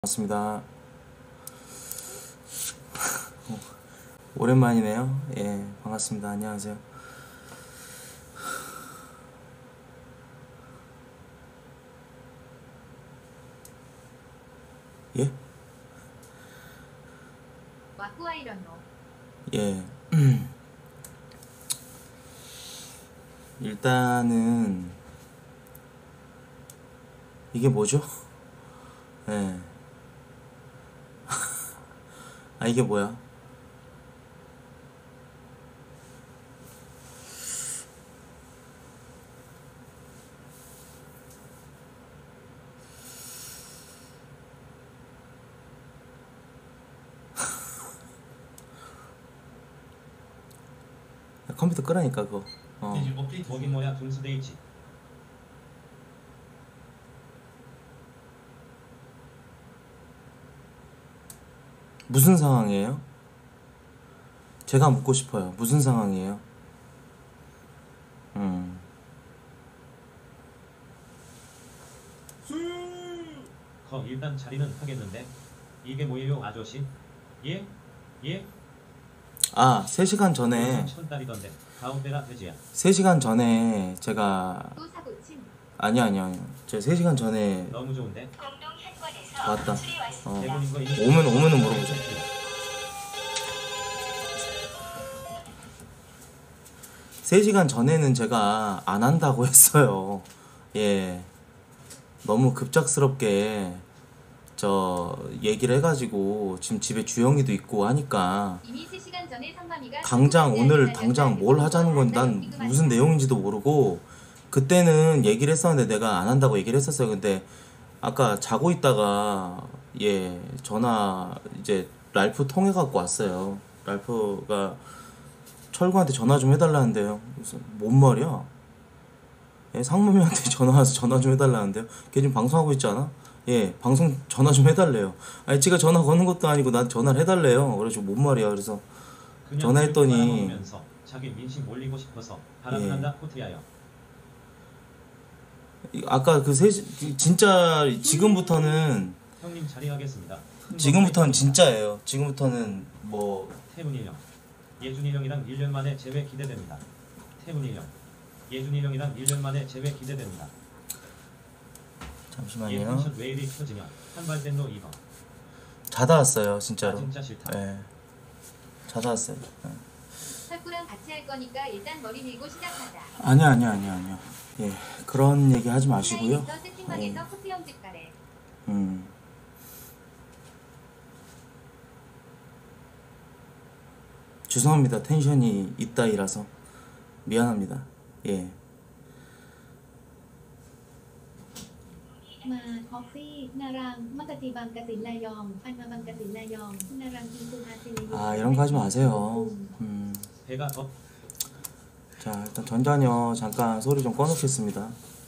반갑습니다. 오랜만이네요. 예, 반갑습니다. 안녕하세요. 예? 예. 일단은 이게 뭐죠? 예. 아, 이게 뭐야? 컴퓨터 끄라니까 그거. 거긴 뭐야 분수대이지. 무슨 상황이에요? 제가 묻고 싶어요. 무슨 상황이에요? 일단 자리는 하겠는데 이게 뭐예요 아저씨? 예? 예? 아, 3시간 전에 천달이던데 가운데라 돼지야. 3시간 전에 제가 또 사고침. 아니요. 제가 3시간 전에 너무 좋은데. 왔다. 대본인 거 오면은 물어보자. 3시간 전에는 제가 안 한다고 했어요. 예. 너무 급작스럽게 저 얘기를 해가지고 지금 집에 주영이도 있고 하니까 이미 3시간 전에 성마미가 당장 오늘 당장 뭘 하자는 건 난 무슨 내용인지도 모르고 그때는 얘기를 했었는데 내가 안 한다고 얘기를 했었어요. 근데 아까 자고 있다가 예 전화 이제 랄프 통해 갖고 왔어요. 랄프가 철구한테 전화 좀 해달라는데요. 그래서 뭔 말이야? 예, 상무님한테 전화 와서 전화 좀 해달라는데요. 걔 지금 방송하고 있지 않아? 예, 방송 전화 좀 해달래요. 아니 지가 전화 거는 것도 아니고 난 전화를 해달래요. 그래서 뭔 말이야? 그래서 전화했더니 자기 민심 올리고 싶어서 바람난다 코트야요. 아까 그 진짜 지금부터는 형님 자리하겠습니다. 지금부터는 진짜예요. 지금부터는 뭐 태훈이 형, 예준이 형이랑 1년 만에 재회 기대됩니다. 태훈이 형, 예준이 형이랑 1년 만에 재회 기대됩니다. 잠시만요. 예쁜샷 왜 이리 펴지냐? 한발댄로 2번. 자다 왔어요, 진짜로. 진짜 싫다. 예. 자다 왔어요. 예. 설구랑 같이 할 거니까 일단 머리 밀고 시작하자. 아니요. 예, 그런 얘기 하지 마시고요. 세팅방에서 코트 형집 가래. 죄송합니다. 텐션이 이따이라서 미안합니다. 예. 마 커피 나랑 마카티 방가신 라영 안마 방가신 라영 나랑 인도하신 아, 이런 거 하지 마세요. 배가 더 자, 일단 전자녀 잠깐 소리 좀 꺼놓겠습니다.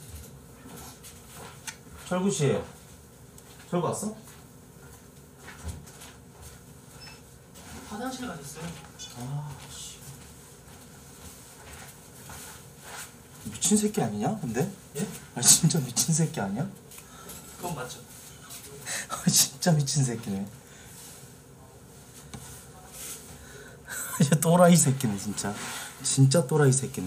철구 씨, 철구 왔어? 화장실 가셨어요? 아, 씨. 미친 새끼 아니냐? 근데? 예? 아, 진짜 미친 새끼 아니야? 그건 맞죠. 진짜 미친 새끼네. 얘 또라이 새끼네 진짜. 진짜 또라이 새끼네.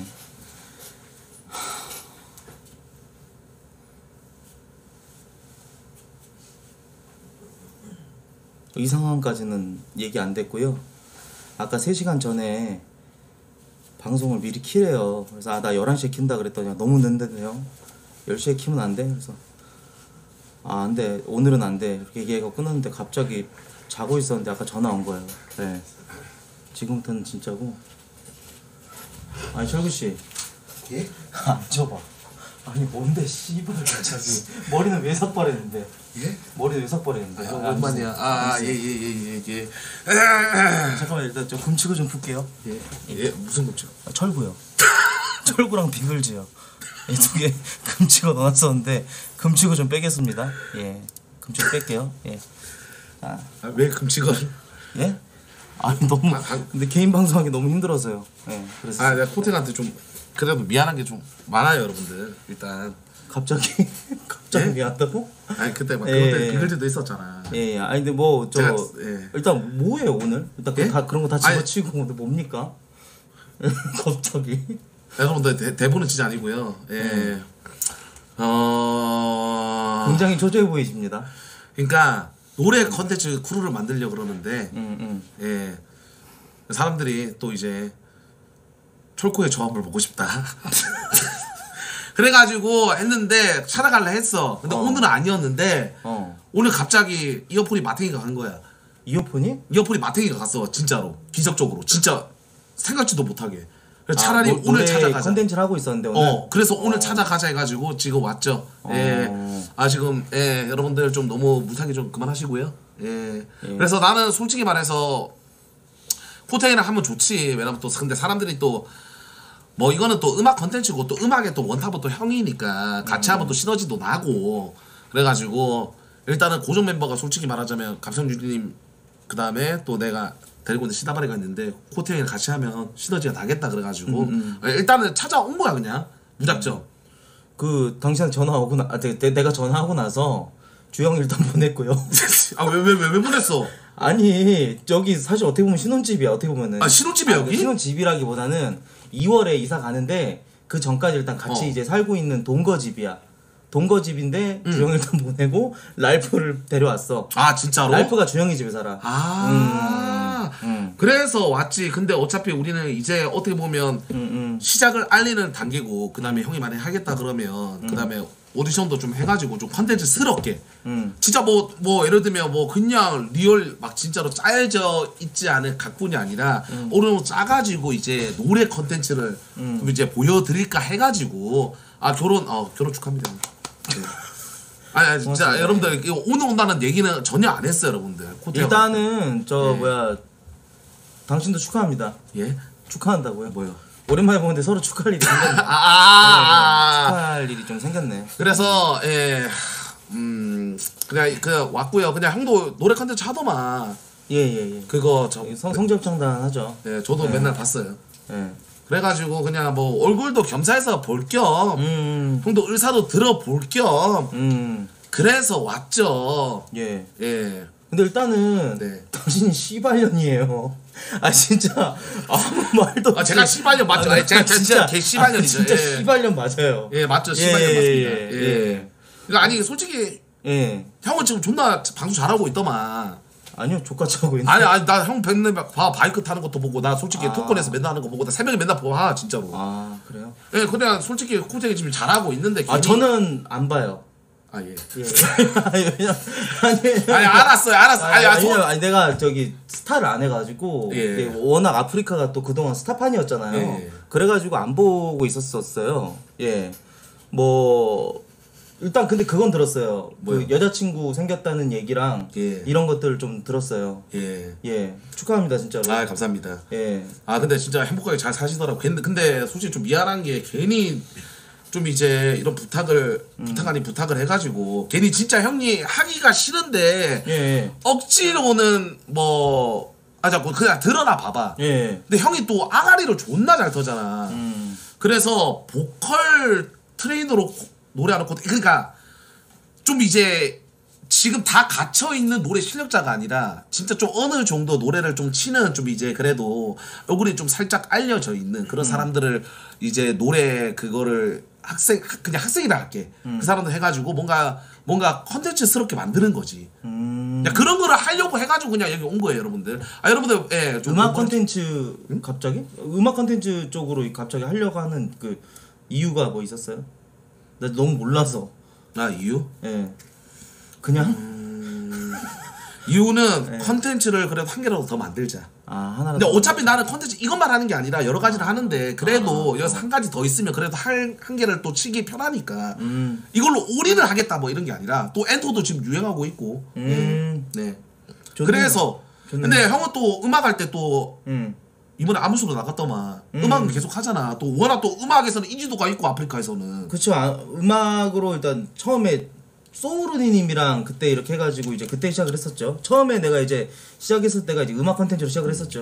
이 상황까지는 얘기 안 됐고요. 아까 3시간 전에 방송을 미리 키래요. 그래서 아, 나 11시에 킨다 그랬더니 너무 늦는데요. 10시에 키면 안 돼? 그래서 아, 안 돼. 오늘은 안 돼. 이렇게 얘기하고 끊었는데 갑자기 자고 있었는데 아까 전화 온 거예요. 네. 지금부터는 진짜고. 아니, 철구씨. 예? 앉아봐. 아니, 뭔데, 씨발, 갑자기. 머리는 왜 삭발했는데? 예? 머리는 왜 삭발했는데? 오랜만이야. 예. 잠깐만, 일단 좀 금치고 좀 풀게요. 예, 무슨 금치? 아, 철구요. 철구랑 비글즈요. 이 두 개 금치고 넣었었는데 금치고 좀 빼겠습니다. 예, 금치고 뺄게요. 예. 아, 왜 금치고? 예? 아니 너무 근데 개인 방송하기 너무 힘들어서요. 예, 그래서 내가 코트한테 좀 그래도 미안한 게 좀 많아요, 여러분들. 일단 갑자기 갑자기 예? 미안하다고? 아니 그때 막 예, 그것 때문에 예. 비글 때도 있었잖아. 예, 아니 근데 뭐 저 제가 예. 일단 뭐예요 오늘? 일단 예? 그런 거 다 아니- 집어치고 근데 뭡니까? 갑자기. 여러분들 대본은 진짜 아니고요. 예. 굉장히 초조해 보이십니다. 그러니까 노래 컨텐츠 크루를 만들려 그러는데 음. 예. 사람들이 또 이제 철코의 저함을 보고 싶다. 그래가지고 했는데 찾아갈라 했어. 근데 오늘은 아니었는데 오늘 갑자기 이어폰이 마탱이가 간 거야. 이어폰이? 이어폰이 마탱이가 갔어. 진짜로 기적적으로 진짜 생각지도 못하게. 그래서 차라리 뭐, 오늘 노래 찾아가자. 컨텐츠를 하고 있었는데 오늘. 그래서 오늘 찾아가자 해가지고 지금 왔죠. 예. 지금 여러분들 좀 너무 무상히 좀 그만하시고요. 예. 그래서 나는 솔직히 말해서 코테이랑 하면 좋지. 왜냐면 또 근데 사람들이 또 뭐 이거는 또 음악 컨텐츠고 또 음악의 또 원탑은 또 형이니까 같이 하면 또 시너지도 나고 그래가지고 일단은 고정 멤버가 솔직히 말하자면 감성유리님 그 다음에 또 내가 데리고 있는 시다바리가 있는데 코테이랑 같이 하면 시너지가 나겠다 그래가지고 일단은 찾아온 거야 그냥 무작정. 그 당신한테 전화 오고 내가 전화하고 나서 주영 일단 보냈고요. 왜 보냈어? 아니 저기 사실 어떻게 보면 신혼집이야 어떻게 보면은. 신혼집이야 여기? 신혼집이라기보다는 2월에 이사 가는데 그 전까지 일단 같이 이제 살고 있는 동거집이야. 동거집인데 주영 일단 보내고 랄프를 데려왔어. 진짜로? 랄프가 주영이 집에 살아. 그래서 왔지. 근데 어차피 우리는 이제 어떻게 보면 시작을 알리는 단계고 그 다음에 형이 만약에 하겠다 그러면 그 다음에 오디션도 좀 해가지고 좀 컨텐츠스럽게 진짜 뭐 예를 들면 뭐 그냥 리얼 막 진짜로 짜여져 있지 않은 각본이 아니라 오늘 짜가지고 이제 노래 컨텐츠를 좀 이제 보여드릴까 해가지고 결혼 축하합니다. 네. 아니 진짜 고맙습니다. 여러분들 이거 오늘 온다는 얘기는 전혀 안 했어요 여러분들. 일단은 저 예. 당신도 축하합니다. 예? 축하한다고요? 뭐요? 오랜만에 보는데 서로 축하할 일이 생겼네. 축하할 일이 좀 생겼네. 그래서 그냥 왔고요. 그냥 형도 노래 컨텐츠 하더만. 예. 그거 성적장단 하죠. 네, 저도 맨날 봤어요. 예. 그래가지고 그냥 뭐 얼굴도 겸사해서 볼 겸, 형도 의사도 들어볼 겸, 그래서 왔죠. 예. 예. 근데 일단은 네. 당신이 씨발년이에요. 진짜 아무 말도 없이. 제가 씨발년 맞죠? 제가 진짜 개 씨발년이죠. 진짜 예. 씨발년 맞아요. 예, 맞죠. 씨발년 맞습니다. 예. 예. 그러니까 아니 솔직히 예. 형은 지금 존나 방송 잘하고 있더만. 아니요, 족같이 하고 있는데. 아니 나 형 뵙는 바이크 타는 것도 보고 나 솔직히 토큰에서 맨날 하는 거 보고 나 새벽에 맨날 봐 진짜로. 그래요? 예, 그냥 솔직히 코쟁이 지금 잘하고 있는데 괜히... 저는 안 봐요. 예. 아니 알았어요. 아니 내가 저기 스타를 안 해가지고 예. 이게 워낙 아프리카가 또 그동안 스타판이었잖아요. 예. 그래가지고 안 보고 있었어요. 예. 뭐 일단 근데 그건 들었어요. 뭐요? 그 여자친구 생겼다는 얘기랑 예. 이런 것들을 좀 들었어요. 예. 축하합니다 진짜로. 감사합니다. 예. 근데 진짜 행복하게 잘 사시더라고. 근데 솔직히 좀 미안한 게 괜히 좀 이제 이런 부탁을 해가지고 괜히 진짜 형이 하기가 싫은데 예. 억지로는 자꾸 그냥 들어나 봐봐. 예. 근데 형이 또 아가리를 존나 잘 터잖아. 그래서 보컬 트레이너로 노래하는 것도 그러니까 좀 이제 지금 다 갇혀 있는 노래 실력자가 아니라 진짜 좀 어느 정도 노래를 좀 치는 좀 이제 그래도 얼굴이 좀 살짝 알려져 있는 그런 사람들을 이제 노래 그거를 그냥 학생이라 할게. 그 사람들 해가지고 뭔가 컨텐츠스럽게 만드는 거지. 그냥 그런 거를 하려고 해가지고 그냥 여기 온 거예요, 여러분들. 여러분들, 좀 음악 컨텐츠 갑자기? 음악 컨텐츠 쪽으로 갑자기 하려고 하는 그 이유가 뭐 있었어요? 나 너무 몰라서. 이유? 예. 그냥? 이유는 컨텐츠를 그래도 한 개라도 더 만들자. 하나라도. 근데 어차피 나는 컨텐츠 이것만 하는 게 아니라 여러 가지를 하는데 그래도 여기서 한 가지 더 있으면 그래도 한 개를 또 치기 편하니까 이걸로 올인을 하겠다 뭐 이런 게 아니라 또 엔터도 지금 유행하고 있고. 네. 좋네요. 그래서 좋네요. 근데 형은 또 음악 할 때 또 이번에 아무수로 나갔더만 음악은 계속 하잖아. 또 워낙 또 음악에서는 인지도가 있고 아프리카에서는. 그쵸. 음악으로 일단 처음에 소우르니님이랑 그때 이렇게 해가지고 이제 그때 시작을 했었죠. 처음에 내가 이제 시작했을 때가 이제 음악 컨텐츠로 시작을 했었죠.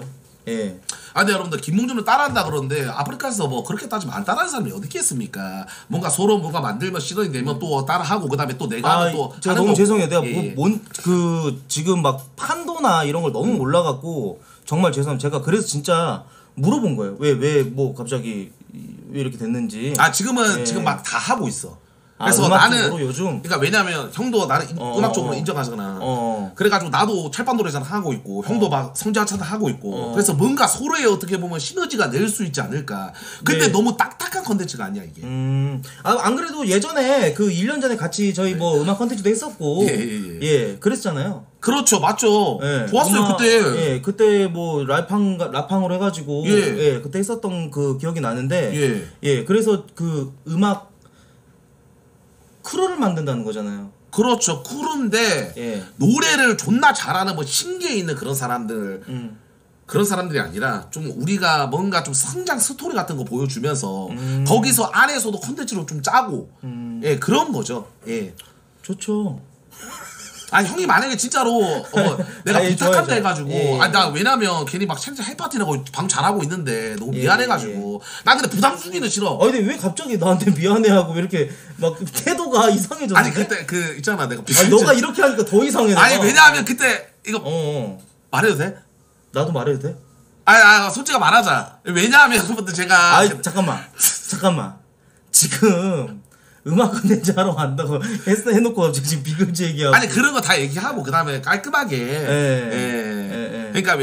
예. 아, 근데 여러분들 김봉준을 따라한다 그러는데 아프리카에서 뭐 그렇게 따지면 안 따라하는 사람이 어디 있겠습니까? 뭔가 서로 뭔가 만들면 시선이 되면 또 따라하고 그다음에 또 내가 하면 또 제가 하는 너무 거고. 죄송해요. 내가 예. 지금 막 판도나 이런 걸 너무 몰라갖고 정말 죄송합니다. 제가 그래서 진짜 물어본 거예요. 왜 뭐 갑자기 왜 이렇게 됐는지. 아, 지금은 예. 지금 막 다 하고 있어. 아, 그래서 음악 나는 쪽으로 요즘? 그러니까 왜냐면 형도 나를 음악 쪽으로 인정하잖아. 그래가지고 나도 철판 노래전 하고 있고 형도 막 성지하차도 하고 있고 그래서 뭔가 서로의 어떻게 보면 시너지가 낼 수 있지 않을까. 근데 네. 너무 딱딱한 컨텐츠가 아니야 이게. 안 그래도 예전에 그 1년 전에 같이 저희 뭐 음악 컨텐츠도 했었고 예. 그랬잖아요. 그렇죠, 맞죠. 예, 좋았어요 음악, 그때. 예, 그때 뭐 라팡으로 해가지고 예. 그때 했었던 그 기억이 나는데 예. 예, 그래서 그 음악 크루를 만든다는 거잖아요. 그렇죠. 쿨인데 예. 노래를 존나 잘하는 뭐 신기에 있는 그런 사람들 그런 사람들이 아니라 좀 우리가 뭔가 좀 성장 스토리 같은 거 보여주면서 거기서 안에서도 컨텐츠로 좀 짜고 예 그런 거죠. 예. 좋죠. 아 형이 만약에 진짜로 내가 아니, 부탁한다 좋아요. 해가지고 예. 아니 나 왜냐면 괜히 막 생자 헬파티라고 방 잘하고 있는데 너무 미안해가지고 나 근데 부담 주기는 싫어. 아니 근데 왜 갑자기 나한테 미안해하고 왜 이렇게 막 태도가 이상해졌는데? 아니 그때 그 있잖아 내가 아니 너가 이렇게 하니까 더 이상해. 아니 내가. 왜냐하면 그때 이거 말해도 돼? 나도 말해도 돼? 솔직히 말하자. 왜냐하면 여러분들 제가 아 잠깐만. 지금 음악 컨텐츠 하러 간다고 해놓고 갑자기 지금 비글즈 얘기하고. 아니 그런 거 다 얘기하고 그 다음에 깔끔하게. 예. 그러니까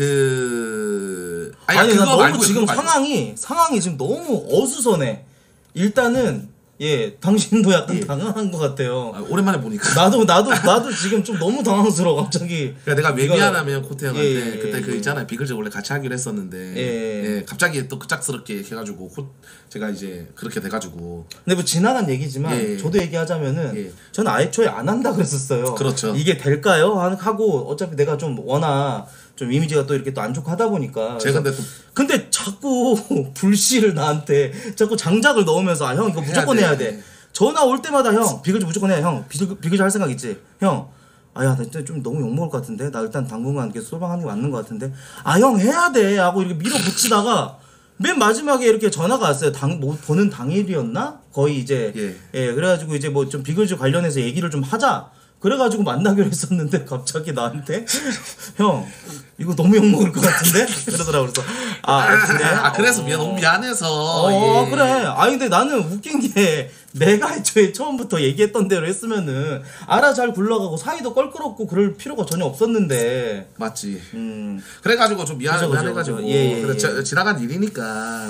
아니 나 그거 너무 말고요, 지금 그거 말고. 상황이 지금 너무 어수선해. 일단은 예 당신도 약간 당황한 것 같아요. 오랜만에 보니까. 나도 지금 좀 너무 당황스러워 갑자기. 그러니까 내가 왜 이거- 미안하면 코태 형한테 예, 그때 그 예. 있잖아요 비글즈 원래 같이 하기로 했었는데 예. 갑자기 또 급작스럽게 해가지고 제가 이제 그렇게 돼가지고 근데 뭐 지나간 얘기지만 예. 저도 얘기하자면은 예. 저는 애초에 안 한다 그랬었어요. 그렇죠. 이게 될까요? 하고 어차피 내가 좀 워낙 좀 이미지가 또 이렇게 또 안 좋고 하다 보니까. 제가 그래서 근데 또 자꾸 불씨를 나한테 자꾸 장작을 넣으면서 형 이거 무조건 해야 돼. 전화 올 때마다 형 비글즈 무조건 해야 형 비글즈 할 생각 있지? 형 나 진짜 좀 너무 욕먹을 것 같은데 나 일단 당분간 계속 솔방하는 게 맞는 것 같은데 형 해야 돼 하고 이렇게 밀어붙이다가 맨 마지막에 이렇게 전화가 왔어요. 뭐 보는 당일이었나? 거의 이제 그래가지고 이제 뭐 좀 비글즈 관련해서 얘기를 좀 하자. 그래가지고 만나기로 했었는데 갑자기 나한테 형 이거 너무 욕먹을 것 같은데? 그러더라고. 그래서 그래? 그래서 너무 미안해서 그래. 근데 나는 웃긴 게 내가 애초에 처음부터 얘기했던 대로 했으면은 알아 잘 굴러가고 사이도 껄끄럽고 그럴 필요가 전혀 없었는데. 맞지. 그래가지고 좀 미안해가지고 예. 지나간 일이니까.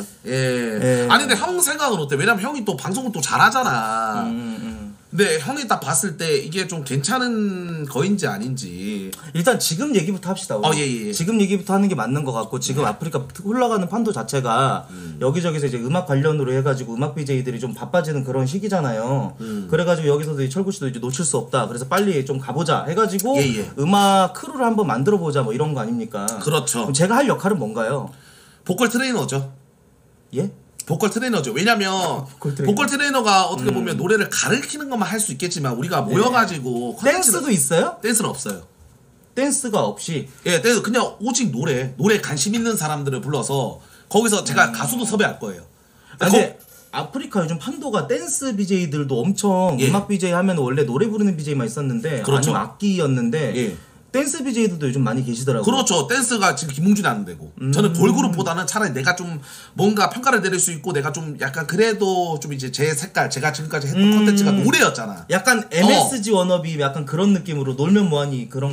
아니 근데 형 생각은 어때? 왜냐면 형이 또 방송을 또 잘하잖아. 근데 형이 딱 봤을 때 이게 좀 괜찮은 거인지 아닌지. 일단 지금 얘기부터 합시다. 우리. 예. 지금 얘기부터 하는 게 맞는 것 같고 지금 아프리카 흘러가는 판도 자체가 여기저기서 이제 음악 관련으로 해가지고 음악 BJ들이 좀 바빠지는 그런 시기잖아요. 그래가지고 여기서도 이 철구 씨도 이제 놓칠 수 없다. 그래서 빨리 좀 가보자 해가지고 음악 크루를 한번 만들어보자 뭐 이런 거 아닙니까? 그렇죠. 그럼 제가 할 역할은 뭔가요? 보컬 트레이너죠. 예? 보컬 트레이너죠. 왜냐면 보컬 트레이너가 어떻게 보면 노래를 가르치는 것만 할 수 있겠지만 우리가 모여가지고 댄스도 있어요? 댄스는 없어요. 댄스가 없이 댄스 그냥 오직 노래 관심 있는 사람들을 불러서 거기서 제가 가수도 섭외할 거예요. 근데 아프리카 요즘 판도가 댄스 BJ들도 엄청 음악 BJ 하면 원래 노래 부르는 BJ만 있었는데 그렇죠. 아니면 악기였는데 댄스 BJ들도 요즘 많이 계시더라고요. 그렇죠. 댄스가 지금 김웅준이 하는 데고 저는 걸그룹보다는 차라리 내가 좀 뭔가 평가를 내릴 수 있고 내가 좀 약간 그래도 좀 이제 제 색깔 제가 지금까지 했던 컨텐츠가 노래였잖아. 약간 MSG 워너비 약간 그런 느낌으로 놀면 뭐하니 그런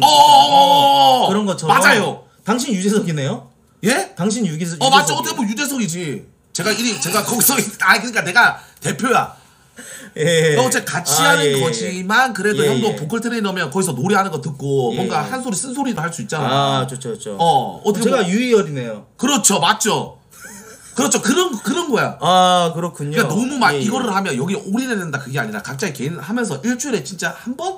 그런 것처럼. 맞아요. 당신 유재석이네요? 예? 당신 유재석. 맞죠. 어떻게 보면 유재석이지. 제가 거기서 그러니까 내가 대표야. 어째 같이 하는 거지만 그래도 형도 보컬 트레이너면 거기서 노래하는 거 듣고 뭔가 한 소리 쓴 소리도 할 수 있잖아. 좋죠. 어떻게 제가 유희열이네요. 그렇죠, 맞죠. 그렇죠, 그런 거야. 그렇군요. 그러니까 너무 막 이거를 하면 여기 올인해야 된다 그게 아니라 각자의 개인 하면서 일주일에 진짜 한 번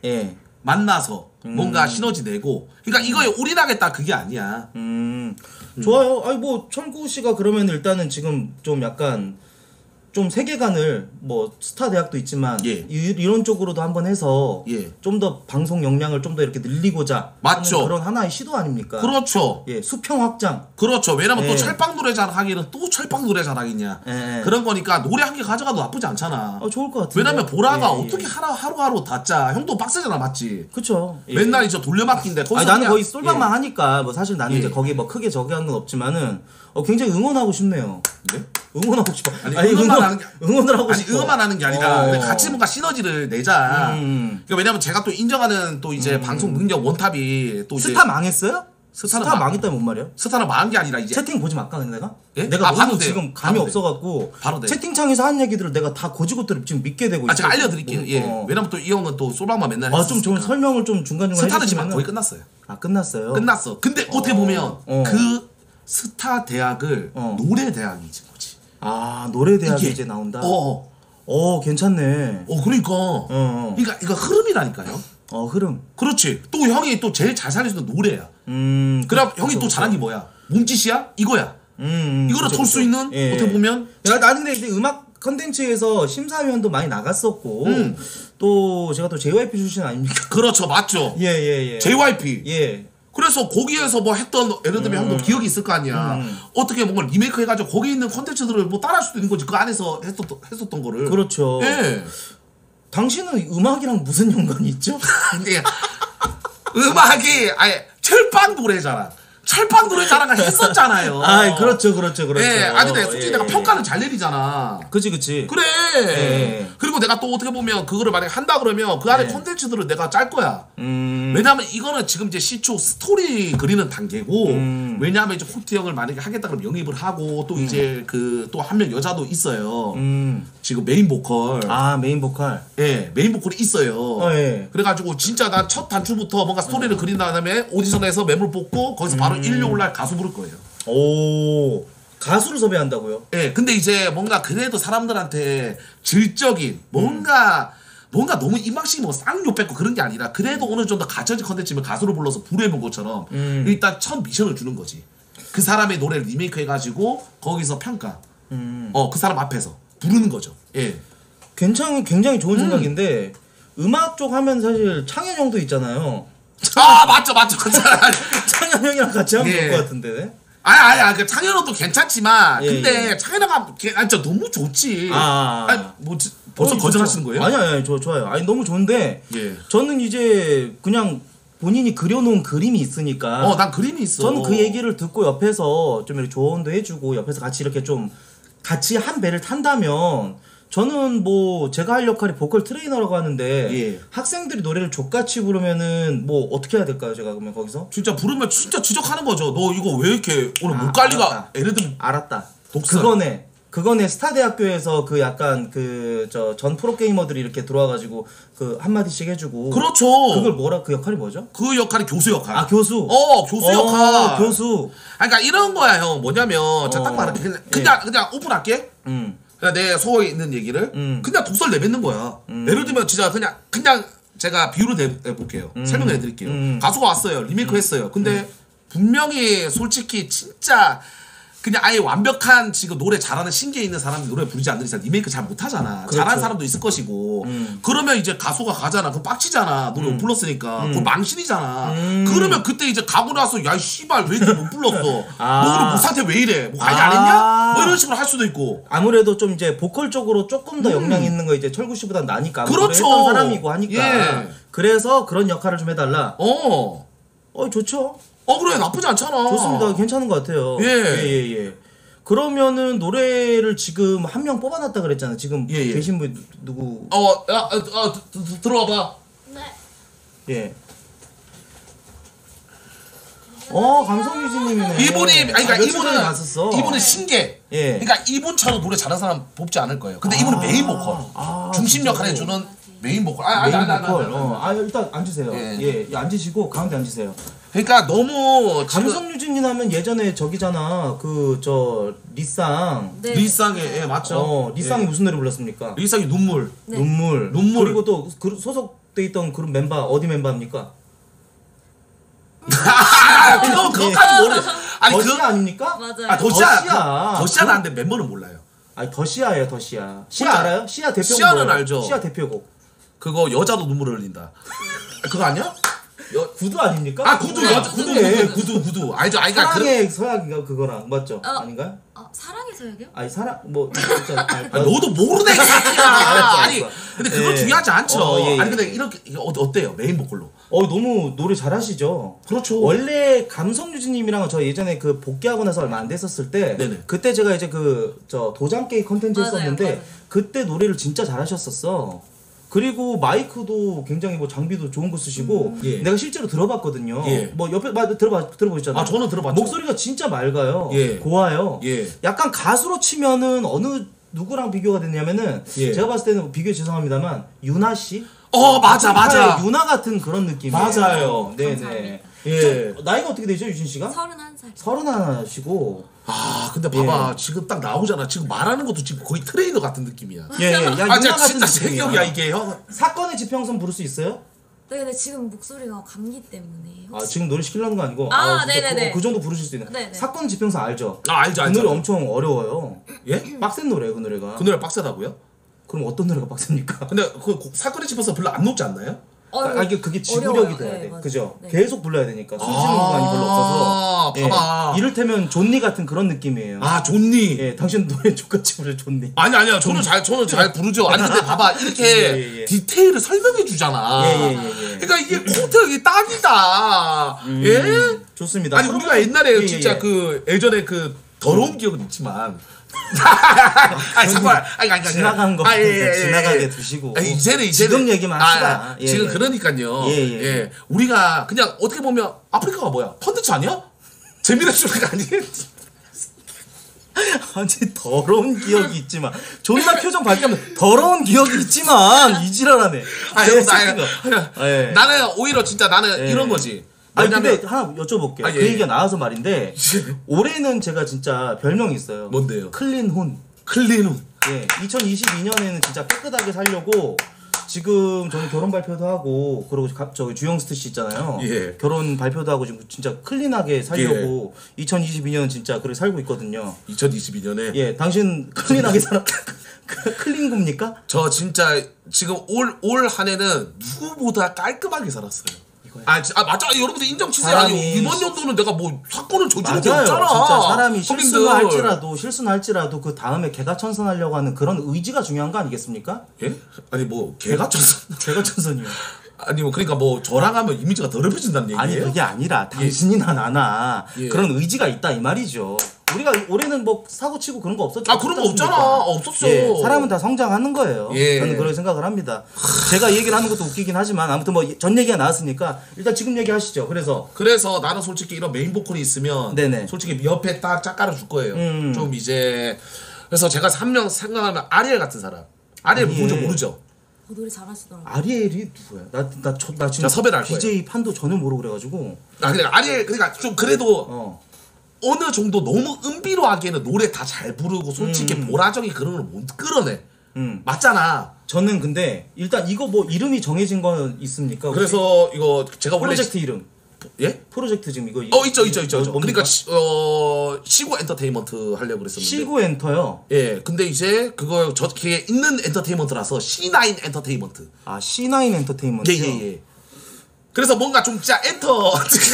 만나서 뭔가 시너지 내고. 그러니까 이거에 올인하겠다 그게 아니야. 좋아요. 뭐 철구 씨가 그러면 일단은 지금 좀 약간 좀 세계관을 뭐 스타 대학도 있지만 예. 이런 쪽으로도 한번 해서 예. 좀 더 방송 역량을 좀 더 이렇게 늘리고자 맞죠. 하는 그런 하나의 시도 아닙니까? 그렇죠. 예, 수평 확장. 그렇죠. 왜냐면 예. 또 철빵 노래 자랑하기는 또 철빵 노래 자랑이냐. 예. 그런 거니까 노래 한 개 가져가도 나쁘지 않잖아. 좋을 것 같은데. 왜냐면 보라가 예, 예. 어떻게 하루하루 다 짜. 형도 빡세잖아, 맞지? 그쵸. 예. 맨날 이제 돌려막기인데 거기서 아니, 나는 그냥- 거의 솔방만 하니까 뭐 사실 나는 예. 이제 거기에 뭐 크게 저기 하는 건 없지만은 굉장히 응원하고 싶네요. 네? 응원하고 싶어. 아니, 응원만 하는 게- 응원을 하고 아니 싶어. 응원만 하는 게 아니라 어. 같이 뭔가 시너지를 내자. 그러니까 왜냐면 제가 또 인정하는 또 이제 방송 능력 원탑이 또 이제 스타 망했어요? 스타는 스타 망- 망했다면 뭔 말이야? 스타는 망한 게 아니라 이제 채팅 보지 말까 근데 내가? 예? 내가 아, 너무 봐도 돼요. 지금 감이 봐도 돼요. 없어갖고 봐도 돼요. 채팅창에서 하는 얘기들을 내가 다 거지것대로 지금 믿게 되고 아 제가 있어요. 알려드릴게요. 예. 왜냐면 또 이 형은 또 솔방만 맨날 좀 좀 했으니까. 설명을 좀 중간중간 스타는 지금 해주시면은- 거의 끝났어요. 끝났어요. 끝났어. 근데 어떻게 보면 어. 그 스타 대학을 노래 대학이지 뭐지. 노래 대학이 이게- 이제 나온다. 괜찮네. 그러니까. 어. 그러니까 이거 흐름이라니까요. 흐름. 그렇지. 또 형이 또 제일 잘 살릴 수 있는 노래야. 그럼 형이 또 잘한 게 뭐야? 몸짓이야? 이거야. 이거를 그쵸, 털 수 그쵸. 있는 예. 어떻게 보면 나는 근데 이제 음악 컨텐츠에서 심사위원도 많이 나갔었고 또 제가 또 JYP 출신 아닙니까? 그렇죠, 맞죠. 예. JYP. 예. 그래서 거기에서 뭐 했던 예를 들면 형도 기억이 있을 거 아니야. 어떻게 뭔가 리메이크 해가지고 거기 있는 컨텐츠들을 뭐 따라할 수도 있는 거지. 그 안에서 했었던 거를. 그렇죠. 예. 당신은 음악이랑 무슨 연관이 있죠? 근데 음악이 아예 철빵 노래잖아. 철빵 노래 자랑을 했었잖아요. 그렇죠. 예, 근데 솔직히 예, 내가 예. 평가는 잘 내리잖아. 그치. 그래. 예. 그리고 내가 또 어떻게 보면 그거를 만약에 한다 그러면 그 안에 예. 컨텐츠들을 내가 짤 거야. 왜냐면 이거는 지금 이제 시초 스토리 그리는 단계고 왜냐면 이제 호트 형을 만약에 하겠다 그러면 영입을 하고 또 이제 그 또 한 명 여자도 있어요. 지금 메인 보컬. 메인 보컬. 예, 메인 보컬이 있어요. 예. 그래가지고 진짜 난 첫 단추부터 뭔가 스토리를 그린 다음에 오디션에서 매물 뽑고 거기서 바로 일요일날 가수 부를 거예요. 오, 가수를 섭외한다고요? 예, 근데 이제 뭔가 그래도 사람들한테 질적인 뭔가 너무 이막씩 뭐 쌍욕 뺏고 그런 게 아니라 그래도 어느 정도 갖춰진 컨텐츠면 가수를 불러서 부르해본 것처럼 일단 첫 미션을 주는 거지. 그 사람의 노래를 리메이크 해가지고 거기서 평가. 그 사람 앞에서 부르는 거죠. 예. 굉장히 좋은 생각인데 음악 쪽 하면 사실 창현 형도 있잖아요. 맞죠. 창현 형이랑 같이 하면 예. 좋을 것 같은데. 그 창현도 괜찮지만 예, 근데 예. 창현아가 진짜 너무 좋지. 뭐 벌써 좋죠. 거절하시는 거예요? 아니, 좋아요. 너무 좋은데 예. 저는 이제 그냥 본인이 그려놓은 그림이 있으니까 난 그림이 있어. 저는 그 얘기를 듣고 옆에서 좀 이렇게 조언도 해주고 옆에서 같이 이렇게 좀 같이 한 배를 탄다면 저는 뭐 제가 할 역할이 보컬 트레이너라고 하는데 예. 학생들이 노래를 족같이 부르면은 뭐 어떻게 해야 될까요? 제가 그러면 거기서? 진짜 부르면 진짜 지적하는 거죠. 너 이거 왜 이렇게 오늘 목 관리가 알았다. 예를 들면 알았다. 독설. 그거네 스타대학교에서 그 약간 그 저 전 프로게이머들이 이렇게 들어와가지고 그 한마디씩 해주고 그렇죠. 그걸 그 역할이 뭐죠? 그 역할이 교수 역할. 교수. 교수 역할. 교수. 그러니까 이런 거야 형. 뭐냐면 제가 딱 말할게. 그냥 오픈할게. 그냥 내 속에 있는 얘기를 그냥 독설 내뱉는 거야. 예를 들면 진짜 그냥 제가 비유를 내볼게요. 설명해 드릴게요. 가수가 왔어요. 리메이크 했어요. 근데 분명히 솔직히 진짜 그냥 아예 완벽한 지금 노래 잘하는 신기에 있는 사람이 노래 부르지 않는 이상 리메이크 잘 못하잖아. 그렇죠. 잘하는 사람도 있을 것이고 그러면 이제 가수가 가잖아. 그럼 빡치잖아. 노래 못 불렀으니까 그거 망신이잖아. 그러면 그때 이제 가고 나서 야 씨발 왜 이렇게 못 불렀어. 너 그럼 뭐 상태 왜 이래. 뭐 관리 안 했냐? 뭐 이런 식으로 할 수도 있고. 아무래도 좀 이제 보컬 쪽으로 조금 더 역량 있는 거 이제 철구 씨보다 나니까 그렇죠. 했던 사람이고 하니까 예. 그래서 그런 역할을 좀 해달라. 좋죠. 그래 나쁘지 않잖아. 좋습니다. 괜찮은 것 같아요. 예. 그러면은 노래를 지금 한 명 뽑아놨다 그랬잖아. 지금 예. 계신 분 누구? 들어와봐. 예. 강성유진님이네. 이분이 그러니까 며칠 전에 이분은 봤었어. 이분은 신계. 예. 그러니까 이분처럼 노래 잘하는 사람 뽑지 않을 거예요. 근데 이분은 메인 보컬. 중심 역할 해주는 메인 보컬. 메인 보컬. 일단 앉으세요. 예. 앉으시고 가운데 앉으세요. 그러니까 너무 지금 강성유진님 하면 예전에 저기잖아. 그 저 리쌍. 네. 리쌍에 맞죠? 리쌍이 무슨 노래 불렀습니까? 리쌍이 눈물. 네. 눈물. 눈물. 그리고 또 소속돼 있던 그룹 멤버 어디 멤버입니까? 그거까지 모르. 더시아 아닙니까? 맞아요. 더시아. 더시아. 더시아는 안데 멤버는 몰라요. 아니 더 시아예요, 더 시아. 시아 혼자- 알아요? 시아 대표곡. 시아는 뭐예요? 알죠. 시아 대표곡. 그거 여자도 눈물을 흘린다. 그거 아니야? 구두 아닙니까? 아 구두 네, 여자 구두 알죠? 아니 그러니까 사랑의 서약인가 그거랑 맞죠? 아닌가요? 사랑의 서약이요? 아니 사랑 뭐 진짜 너도 모르네 이 새끼야. 아니 근데 그건 예. 중요하지 않죠. 예, 예. 아니 근데 이렇게 이게 어때요? 메인 보컬로. 너무 노래 잘하시죠. 그렇죠. 원래 감성유진님이랑 저 예전에 그 복귀하고 나서 얼마 안 됐었을 때 네네. 그때 제가 이제 그 저 도장 게임 컨텐츠 맞아요, 했었는데 맞아요. 그때 노래를 진짜 잘하셨었어. 그리고 마이크도 굉장히 뭐 장비도 좋은 거 쓰시고 예. 내가 실제로 들어봤거든요. 예. 뭐 옆에 들어보셨잖아요. 아 저는 들어봤죠. 목소리가 진짜 맑아요. 예. 고와요. 예. 약간 가수로 치면은 어느 누구랑 비교가 됐냐면은 예. 제가 봤을 때는 비교 죄송합니다만 유나 씨. 맞아. 유나 같은 그런 느낌이에요. 맞아요. 네네. 감사합니다. 예. 나이가 어떻게 되죠, 유진 씨가? 31살. 31시고. 아 근데 봐봐 지금 딱 나오잖아. 지금 말하는 것도 지금 거의 트레이너 같은 느낌이야. 예, 예. 야, 아 유나 진짜 같은 진짜 느낌이야. 제격이야 이게 형. 사건의 지평선 부를 수 있어요? 네, 근데 지금 목소리가 감기 때문에. 아, 지금 노래 시키려는 거 아니고. 진짜 네네네. 그 정도 부르실 수 있는. 네네. 사건의 지평선 알죠? 아 알죠 그 알죠. 노래 엄청 어려워요. 예? 빡센 노래예요, 그 노래가. 그 노래 빡세다고요? 그럼 어떤 노래가 빡셉니까? 근데 그 사건에 짚어서 별로 안 높지 않나요? 그게 지구력이 어려워요. 돼야 네, 돼. 맞아요. 그죠? 네. 계속 불러야 되니까. 숨 쉬는 공간이 별로 없어서. 봐봐. 이를테면 존니 같은 그런 느낌이에요. 아 존니. 예, 당신 노래 족같이 부르 존니. 아니야 저는 잘 부르죠. 아니 근데 봐봐 이렇게 예, 예. 디테일을 설명해 주잖아. 예. 그러니까 이게 코트형이 딱이다. 예? 좋습니다. 아니 우리가 옛날에 예, 진짜 예. 그 예전에 그 더러운 기억은 있지만. 아니 잠깐 아니 지나간 거 지나가게 두시고 이제는 지금 얘기만 합시다. 예, 지금 예. 그러니까요. 예. 우리가 그냥 어떻게 보면 아프리카가 뭐야? 펀드츠 아니야? 재미를 주는 거 아니에요? 아니 더러운 기억이 있지만 존나 표정 밝게하면 더러운 기억이 있지만 이지랄하네. 예. 나는 오히려 진짜 나는 예. 이런 거지. 아니 왜냐면 근데 하나 여쭤볼게요. 아, 예, 그 예. 얘기가 나와서 말인데 올해는 제가 진짜 별명이 있어요. 뭔데요? 클린혼. 클린운. 예, 2022년에는 진짜 깨끗하게 살려고 지금 저는 결혼 발표도 하고 그리고 저기 주영스트 씨 있잖아요. 예. 결혼 발표도 하고 지금 진짜 클린하게 살려고 2022년 진짜 그렇게 살고 있거든요. 2022년에 예, 당신 클린하게 살아 클린굽니까? 저 진짜 지금 올 한 해는 누구보다 깔끔하게 살았어요. 맞아 여러분들 인정 치세요. 아니 사람이- 이번 연도는 내가 뭐 사건을 저지른 게 맞아요. 없잖아. 진짜 사람이 실수를 형님들. 실수는 할지라도 그 다음에 개가천선하려고 하는 그런 의지가 중요한 거 아니겠습니까? 예? 아니 뭐 개가 쳤어. 개가천선이요. 아니 뭐 그러니까 뭐 저랑 하면 이미지가 더럽혀진다는 얘기예요? 아니 그게 아니라 당신이나 나나 예. 그런 의지가 있다 이 말이죠. 우리가 올해는 뭐 사고 치고 그런 거 없었죠. 아, 그런 거 없잖아. 없었어. 예, 사람은 다 성장하는 거예요. 예. 저는 그렇게 생각을 합니다. 제가 이 얘기를 하는 것도 웃기긴 하지만 아무튼 뭐 전 얘기가 나왔으니까 일단 지금 얘기하시죠. 그래서 나는 솔직히 이런 메인 보컬이 있으면 네네. 솔직히 옆에 딱 짝깔아 줄 거예요. 음. 좀 이제 그래서 제가 한 명 생각하면 아리엘 같은 사람. 아리엘 아리엘. 뭔지 모르죠? 노래 잘하시더라고요. 아리엘이 누구야? 나 지금 제가 섭외를 할 거예요. BJ 판도 전혀 모르고 그래가지고 아 근데 아리엘 그러니까 좀 그래도 어느 정도 너무 은비로 하기에는 노래 다 잘 부르고 솔직히 보라적인 그런 걸 못 끌어내. 맞잖아. 저는 근데 일단 이거 뭐 이름이 정해진 건 있습니까? 혹시? 그래서 이거 제가 원래 프로젝트 이름. 예? 프로젝트 지금 이거 있죠. 뭡니까? 그러니까 시고 엔터테인먼트 하려고 그랬었는데. 시구 엔터요. 예. 근데 이제 그거 저게 있는 엔터테인먼트라서 C9 엔터테인먼트. 아 C9 엔터테인먼트요. 예. 그래서 뭔가 좀 진짜 엔터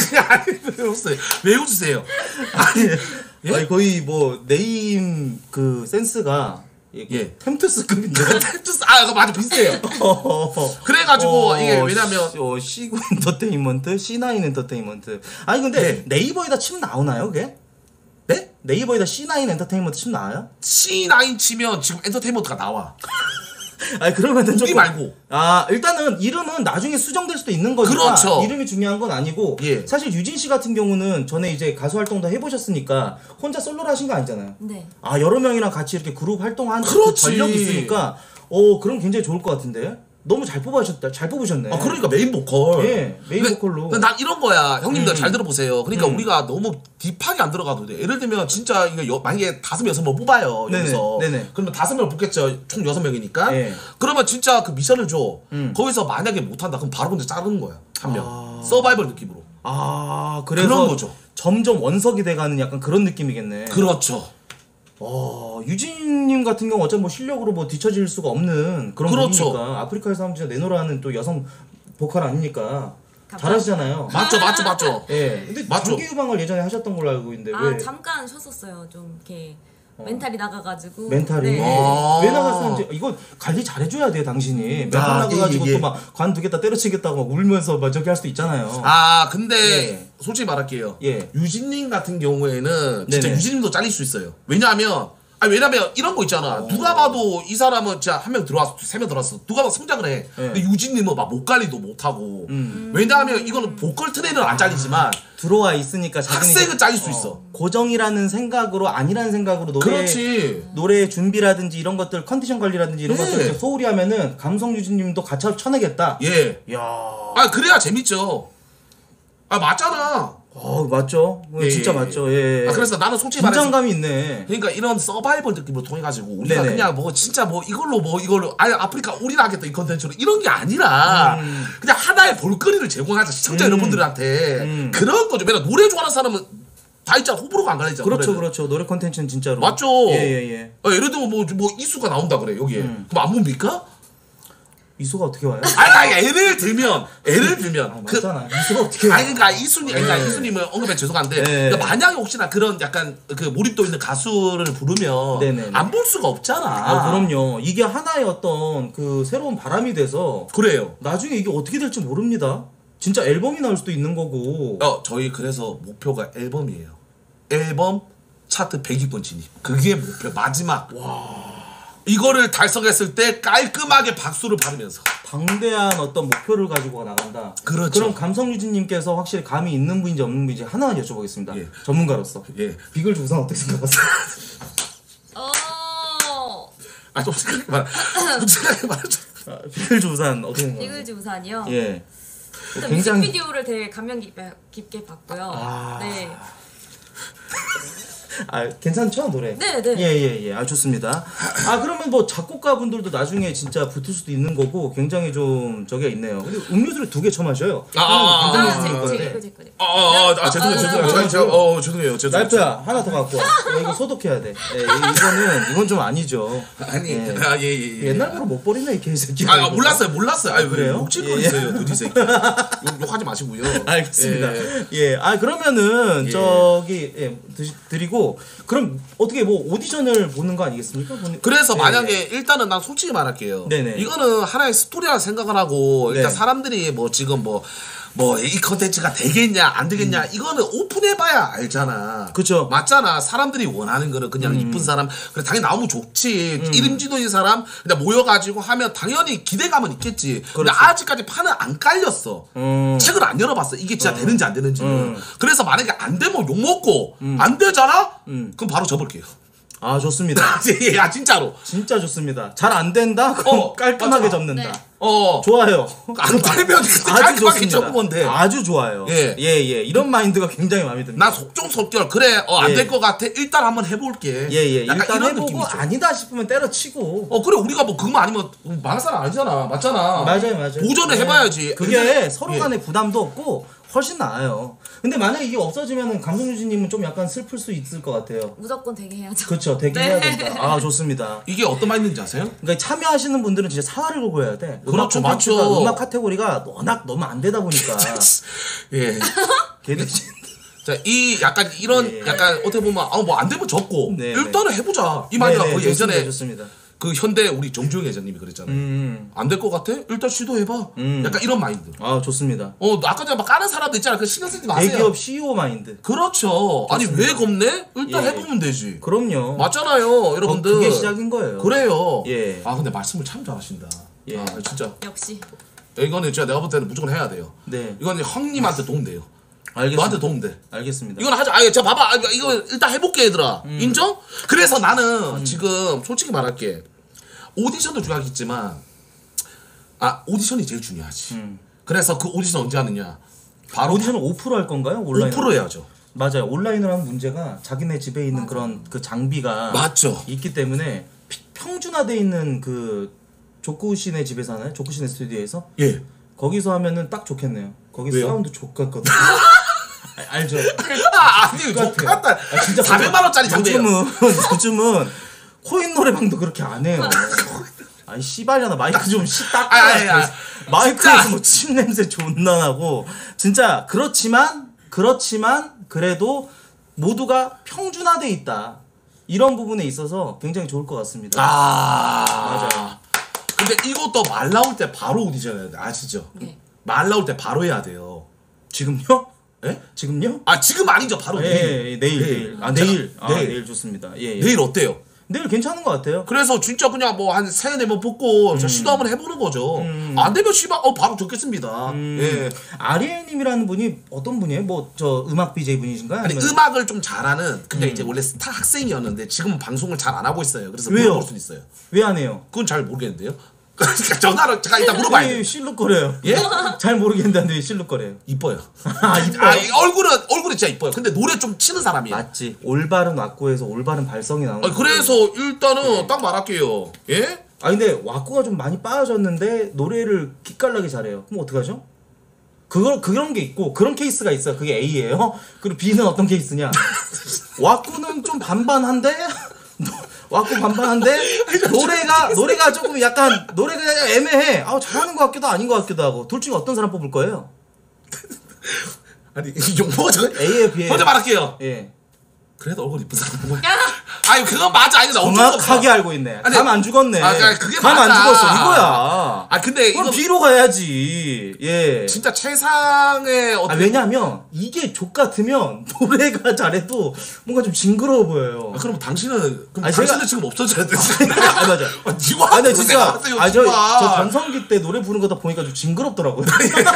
왜 웃으세요? 아니, 예? 아니 거의 뭐 네임 그 센스가 예. 템투스급인데. 그거 맞아 비슷해요. 그래가지고 이게 왜냐면 시구 엔터테인먼트, C9 엔터테인먼트. 아니 근데 네. 네이버에다 치면 나오나요, 그게? 네? 네이버에다 C9 엔터테인먼트 치면 나와요? C9 치면 지금 엔터테인먼트가 나와. 아니 그러면은 우리 말고. 일단은 이름은 나중에 수정될 수도 있는 거니까 그렇죠. 이름이 중요한 건 아니고 예. 사실 유진 씨 같은 경우는 전에 이제 가수 활동도 해보셨으니까 혼자 솔로를 하신 거 아니잖아요. 네. 여러 명이랑 같이 이렇게 그룹 활동하는 그 그렇지. 전력이 있으니까 그럼 굉장히 좋을 것 같은데 너무 잘 뽑으셨네. 그러니까 메인 보컬. 예, 메인 보컬로. 근데 난 이런 거야. 형님들 잘 들어보세요. 그러니까 우리가 너무 딥하게 안 들어가도 돼. 예를 들면 진짜 이거 만약에 5-6명 뽑아요. 네네, 여기서. 네네. 그러면 5명 뽑겠죠. 총 6명이니까. 예. 그러면 진짜 그 미션을 줘. 거기서 만약에 못한다. 그럼 바로 근데 자르는 거야. 한 명. 서바이벌 느낌으로. 그래서 그런 거죠. 점점 원석이 돼가는 약간 그런 느낌이겠네. 그렇죠. 유진님 같은 경우 어차피 뭐 실력으로 뭐 뒤처질 수가 없는 그런 그렇죠. 분이니까 아프리카에서 한번 진짜 내노라는 또 여성 보컬 아니니까 잘하시잖아요. 맞죠. 예. 근데 맞죠. 장기 유방을 예전에 하셨던 걸로 알고 있는데 왜 잠깐 쉬었었어요. 좀 이렇게 멘탈이 나가가지고. 멘탈이 네. 왜 나갔었는지 이거 관리 잘해줘야 돼요 당신이 멘탈 나가가지고 예. 또 막 관 두겠다 때려치겠다고 막 울면서 막 저기 할 수도 있잖아요. 근데 예. 솔직히 말할게요. 예. 유진님 같은 경우에는 진짜 네네. 유진님도 잘릴 수 있어요. 왜냐면 이런 거 있잖아. 누가 봐도 이 사람은 진짜 한 명 들어왔어, 3명 들어왔어. 누가 봐도 성장을 해. 근데 유진님은 막 목 관리도 못 하고. 왜냐하면 이거는 보컬 트레이너는 안 잘리지만 들어와 있으니까 자기는 학생은 이제, 잘릴 수 있어. 고정이라는 생각으로 아니라는 생각으로 그렇지. 노래 준비라든지 이런 것들 컨디션 관리라든지 이런 네. 것들 이렇게 소홀히 하면은 감성 유진님도 가차 쳐내겠다. 예. 야, 그래야 재밌죠. 맞잖아. 맞죠. 진짜 맞죠. 예. 그래서 나는 솔직히 말해서 긴장감이 있네. 그러니까 이런 서바이벌 느낌으로 통해 가지고 우리가 네네. 그냥 뭐 진짜 뭐 이걸로 아예 아프리카 우리나 하겠다 이 컨텐츠로 이런 게 아니라 그냥 하나의 볼거리를 제공하자 시청자 여러분들한테 그런 거죠. 왜냐 노래 좋아하는 사람은 다 있잖아. 호불호가 안 갈리잖아. 그렇죠, 노래는. 그렇죠. 노래 콘텐츠는 진짜로. 맞죠. 예. 예를 들면 뭐 이수가 나온다 그래 여기에. 그럼 안 봅니까? 이수가 어떻게 와요? 예를 들면 맞잖아. 이수가 어떻게 와요? 그러니까 이수님을 언급해 죄송한데 네. 그러니까 만약에 혹시나 그런 약간 그 몰입도 있는 가수를 부르면 네네네. 안 볼 수가 없잖아. 그럼요. 이게 하나의 어떤 그 새로운 바람이 돼서 그래요. 나중에 이게 어떻게 될지 모릅니다. 진짜 앨범이 나올 수도 있는 거고. 저희 그래서 목표가 앨범이에요. 앨범 차트 100위권 진입. 그게 목표 마지막. 이거를 달성했을 때 깔끔하게 박수를 받으면서. 방대한 어떤 목표를 가지고 나간다. 그렇죠. 그럼 감성유진님께서 확실히 감이 있는 분인지 없는 분인지 하나만 여쭤보겠습니다. 예. 전문가로서. 예. 비글 우산 어떻게 생각하세요? 솔직하게 말하죠. 비글 우산 어떻게 생각하세요? 이글즈 우산이요. 예. 일단 굉장히 뮤직비디오를 되게 감명 깊게 봤고요. 네. 괜찮죠 노래? 네. 예. 좋습니다. 그러면 뭐 작곡가 분들도 나중에 진짜 붙을 수도 있는 거고 굉장히 좀 저기가 있네요. 근데 음료수를 2개 처마셔요. 죄송해요. 날프야 하나 더 갖고 와. 이거 소독해야 돼. 이건 좀 아니죠. 예. 옛날부로 못 버리네 이 개새끼. 몰랐어요. 그래요? 욕질거리세요, 둘이 새끼. 욕하지 마시고요. 알겠습니다. 그러면은 저기 드리고 그럼 어떻게 뭐 오디션을 보는 거 아니겠습니까? 그래서 만약에 일단은 난 솔직히 말할게요. 네네. 이거는 하나의 스토리라 생각을 하고 일단 네. 사람들이 뭐 지금 뭐 이 컨텐츠가 되겠냐 안 되겠냐 이거는 오픈해봐야 알잖아. 그쵸. 맞잖아. 사람들이 원하는 거는 그냥 이쁜 사람 그래 당연히 나오면 좋지. 이름지도인 사람 그냥 모여가지고 하면 당연히 기대감은 있겠지. 근데 그렇죠. 아직까지 판은 안 깔렸어. 책을 안 열어봤어. 이게 진짜 되는지 안 되는지는. 그래서 만약에 안 되면 욕먹고 안 되잖아? 그럼 바로 접을게요. 좋습니다. 진짜로. 진짜 좋습니다. 잘 안 된다? 그럼 깔끔하게 맞아. 접는다. 네. 좋아요. 안 되면 깔끔하게 접으면 돼. 아주 좋아요. 예. 이런 마인드가 굉장히 마음에 듭니다. 나 속전속결 그래 안 될 것 같아 일단 한번 해볼게. 일단 약간 이런 해보고 느낌이죠. 아니다 싶으면 때려치고. 그래 우리가 뭐 그것만 아니면 망할 사람 아니잖아. 맞잖아. 맞아요. 도전을 해봐야지. 그게 서로 예. 간에 부담도 없고 훨씬 나아요. 근데 만약에 이게 없어지면은 감성유진님은 좀 약간 슬플 수 있을 것 같아요. 무조건 되게 해야죠. 그렇죠. 되게 해야 된다. 좋습니다. 이게 어떤 마인드인지 아세요? 그러니까 참여하시는 분들은 진짜 사활을 걸고 해야 돼. 그렇죠, 음악 콘텐츠가 맞죠. 음악 카테고리가 워낙 너무 안 되다 보니까. 예. 개돼지. 자, 약간 이런 예. 약간 어떻게 보면 뭐 안 되면 접고 네, 일단은 해보자. 이 마인드가 거의 예전에 좋습니다. 그 현대 우리 정주영 회장님이 그랬잖아요. 안 될 것 같아? 일단 시도해봐. 약간 이런 마인드. 좋습니다. 아까 전에 막 까는 사람도 있잖아. 그 신경 쓰지 마세요. 대기업 CEO 마인드. 그렇죠. 아니 왜 겁내? 일단 예. 해보면 되지. 그럼요. 맞잖아요, 여러분들. 그게 시작인 거예요. 그래요. 예. 근데 말씀을 참 잘하신다. 예. 진짜. 역시. 이거는 진짜 내가 볼 때는 무조건 해야 돼요. 네. 이건 형님한테 도움돼요. 알겠습니다. 너한테 도움돼. 알겠습니다. 이건 하자. 자 봐봐. 이거 일단 해볼게 얘들아. 인정? 그래서 나는 지금 솔직히 말할게. 오디션도 중요하겠지만 오디션이 제일 중요하지. 그래서 그 오디션 언제 하느냐? 바로 오디션은 5%할 건가요? 온라인? 5% 해야죠. 맞아요. 온라인으로 하는 문제가 자기네 집에 있는 그런 그 장비가 맞죠. 있기 때문에 평준화돼 있는 그 조쿠시네 집에서 하나요? 조쿠시네 스튜디오에서? 예. 거기서 하면은 딱 좋겠네요. 거기 왜요? 사운드 좋겠거든. 알죠. 아니 똑같다. 진짜 400만 원짜리 장비예요. 요즘은 코인 노래방도 그렇게 안 해요. 아니 씨발려나 마이크 좀 닦아. 마이크에서 뭐 침 냄새 존나 나고 진짜 그렇지만 그래도 모두가 평준화돼 있다. 이런 부분에 있어서 굉장히 좋을 것 같습니다. 맞아요. 근데 이것도 말 나올 때 바로 오디션 해야 돼. 아시죠? 네. 말 나올 때 바로 해야 돼요. 지금요? 예? 지금요? 아 지금 아니죠. 바로 내일. 내일. 내일 좋습니다. 내일 어때요? 내일 괜찮은 것 같아요. 그래서 진짜 그냥 뭐 한 3-4번 뽑고 시도 한번 해보는 거죠. 안 되면 씨발 바로 듣겠습니다. 예. 아리엘님이라는 분이 어떤 분이에요? 뭐 저 음악 BJ 분이신가요? 아니 아니면- 음악을 좀 잘하는 그냥 이제 원래 스타 학생이었는데 지금은 방송을 잘 안 하고 있어요. 그래서 왜요? 물어볼 수 있어요. 왜 안 해요? 그건 잘 모르겠는데요. 그러니까 전화로 제가 일단 물어봐야 왜 돼요. 실룩거려요? 예? 잘 모르겠는데 왜 실룩거려요? 이뻐요. 이뻐요? 이 얼굴은 진짜 이뻐요. 근데 노래 좀 치는 사람이에요. 맞지. 올바른 왁구에서 올바른 발성이 나오는 그래서 일단은 딱 말할게요. 예? 근데 왁구가 좀 많이 빠졌는데 노래를 기깔나게 잘해요. 그럼 어떡하죠? 그런 게 있고 그런 케이스가 있어요. 그게 A예요. 그리고 B는 어떤 케이스냐? 왁구는 좀 반반한데 왁구 반반한데 노래가 조금 약간 노래가 애매해. 잘하는 것 같기도 아닌 것 같기도 하고. 둘 중에 어떤 사람 뽑을 거예요? 아니 용모가 저 A에 비해. 먼저 말할게요. 예. 그래도 얼굴 이쁜 사람 뽑아. 아니 그건 맞아. 아니 나 어쩔 수 정확하게 없어. 알고 있네. 아니, 감 안 죽었네. 그게 감 안 맞아. 죽었어. 이거야. 근데 그럼 이거 B로 가야지. 예. 진짜 최상의 어떤 왜냐면 이게 족 같으면 노래가 잘해도 뭔가 좀 징그러워 보여요. 그럼 당신은 아니, 당신은 제가- 지금 없어져야 돼. 맞아. 니가 근데 진짜 저 저 전성기 때 노래 부르는 거다 보니까 좀 징그럽더라고요.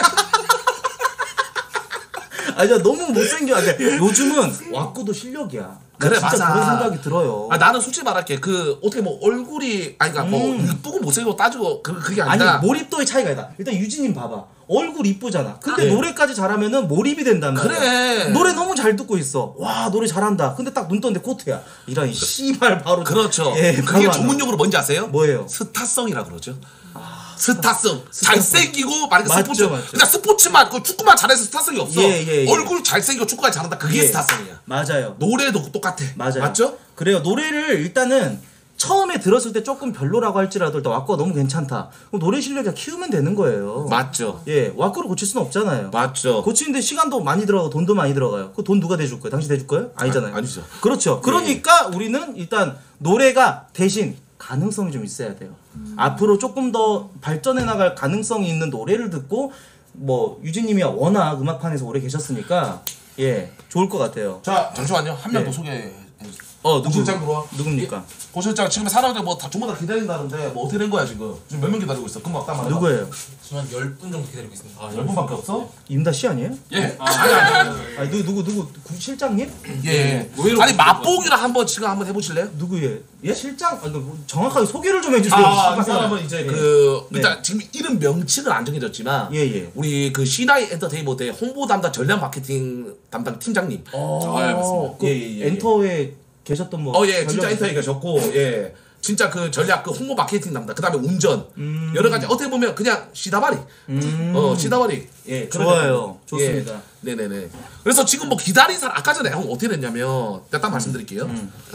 진짜 너무 못생겨. 요즘은 왁구도 실력이야. 나 그래, 진짜 맞아. 그런 생각이 들어요. 나는 솔직히 말할게. 어떻게 뭐 얼굴이 그러니까 뭐 이쁘고 못생기고 따지고 그게 아니라 아니 몰입도의 차이가 있다. 일단 유진님 봐봐. 얼굴 이쁘잖아. 근데 네. 노래까지 잘하면은 몰입이 된단 말이야. 그래. 노래 너무 잘 듣고 있어. 와 노래 잘한다. 근데 딱 눈 떴는데 코트야. 이런 씨발 바로. 그렇죠. 예, 그게 바로 안 전문용어로 뭔지 아세요? 뭐예요? 스타성이라 그러죠. 스타성. 잘생기고 만약에 맞죠, 스포츠 맞죠. 그냥 스포츠만 축구만 잘해서 스타성이 없어. 예. 얼굴 잘생기고 축구가 잘한다. 그게 예. 스타성이야. 맞아요. 노래도 똑같아. 맞아요. 맞죠? 그래요. 노래를 일단은 처음에 들었을 때 조금 별로라고 할지라도 일단 왁구가 너무 괜찮다. 그럼 노래 실력이 키우면 되는 거예요. 맞죠. 예, 왁구를 고칠 수는 없잖아요. 맞죠. 고치는데 시간도 많이 들어가고 돈도 많이 들어가요. 그 돈 누가 대줄 거예요? 당신 대줄 거예요? 아니잖아요. 아니죠. 그렇죠. 그러니까 우리는 일단 노래가 대신 가능성이 좀 있어야 돼요. 앞으로 조금 더 발전해 나갈 가능성이 있는 노래를 듣고 뭐 유진님이 워낙 음악판에서 오래 계셨으니까 예 좋을 것 같아요. 자 잠시만요. 한 명 더 네. 소개해. 누구 실장 들어와. 누굽니까? 고 실장 지금 사람들 뭐 다 전부 다 기다린다는데 뭐 어떻게 된 거야 지금? 지금 몇 명 기다리고 있어? 금방 딱 말해. 누구예요? 지금 한 10분 정도 기다리고 있습니다. 10분밖에 없어? 임다 씨 아니에요? 예. 아니. 아니 누구 실장님? 예. 의외로 아니 맛보기를 한번 지금 한번 해보실래요? 누구예요? 예 실장? 뭐 정확하게 소개를 좀 해주세요. 이 씨발. 사람은 이제 예. 일단 지금 이름 명칭은 안 정해졌지만 예. 우리 그 시나이 엔터테인먼트의 홍보 담당 전략 마케팅 담당 팀장님. 그 예. 엔터에 계셨던 뭐 진짜 전력- 엔터에 계셨고 예. 진짜 그 전략 그 홍보 마케팅 담당 그다음에 운전 여러 가지 어떻게 보면 그냥 시다바리 시다바리 예 좋아요. 그런 좋습니다. 예. 네네네 그래서 지금 뭐 기다린 사람 아까 전에 형 어떻게 됐냐면 내가 딱 말씀드릴게요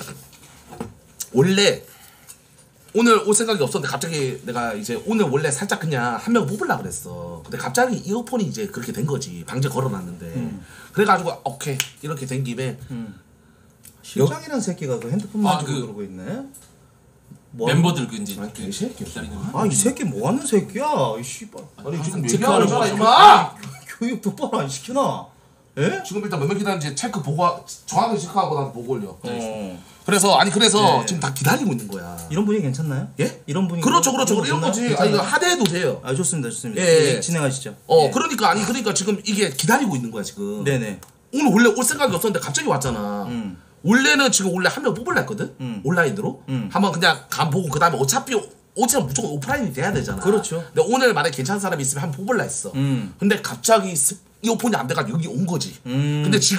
원래 오늘 올 생각이 없었는데 갑자기 내가 이제 오늘 원래 살짝 그냥 한 명 뽑으려 그랬어 근데 갑자기 이어폰이 이제 그렇게 된 거지 방제 걸어놨는데 그래가지고 오케이 이렇게 된 김에 실장이란 새끼가 그 핸드폰만 가지고 그러고 있네. 뭐 멤버들 그 이제 개새끼. 기다리는 이 새끼 뭐 하는 새끼야? 이 씨발. 아니 지금 체크하는 얘기하는 거잖아 거. 임마 교육 똑바로 안 시키나? 예? 지금 일단 몇 명 기다리는지 체크 보고 정확하게 체크하고 나서 보고 올려 그래서 네. 지금 다 기다리고 있는 거야 이런 분이 괜찮나요? 예? 이런 분이 그렇죠 이런 거지 이거 하대해도 돼요 좋습니다. 예. 진행하시죠. 예. 그러니까 지금 이게 기다리고 있는 거야 지금 네네. 오늘 원래 올 생각이 없었는데 갑자기 왔잖아 원래는 지금 원래 한 명 뽑으려 했거든 온라인으로 한번 그냥 간 보고 그 다음에 어차피 오지는 무조건 오프라인이 돼야 되잖아 그렇죠. 근데 오늘 만약에 괜찮은 사람이 있으면 한번 뽑으려 했어 근데 갑자기 이어폰이 안 돼가지고 여기 온 거지 근데 지금